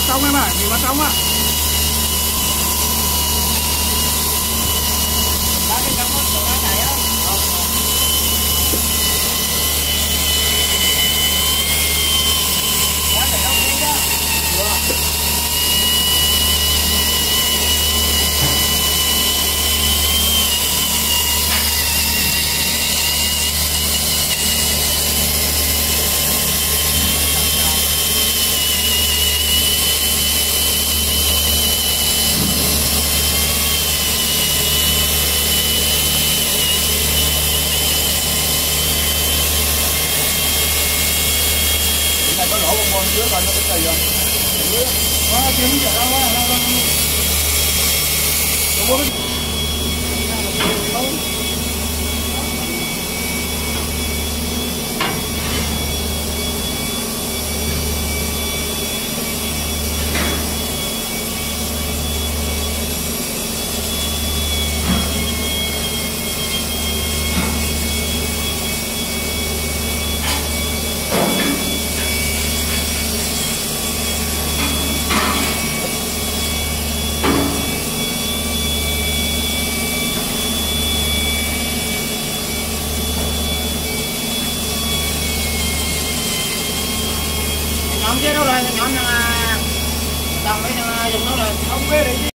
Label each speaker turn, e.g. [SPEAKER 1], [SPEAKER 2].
[SPEAKER 1] trong em ạ, nhìn vào trong ạ.
[SPEAKER 2] Đó cái trong chỗ nó chạy á. Đó chạy đâu kia đó.
[SPEAKER 1] Này có lỗ bông bông dưới coi nó có gì không? Có chưa biết đâu á.
[SPEAKER 2] Nhóm chứ đâu rồi, nhóm đồng mấy dùng nó là
[SPEAKER 1] Không biết đi.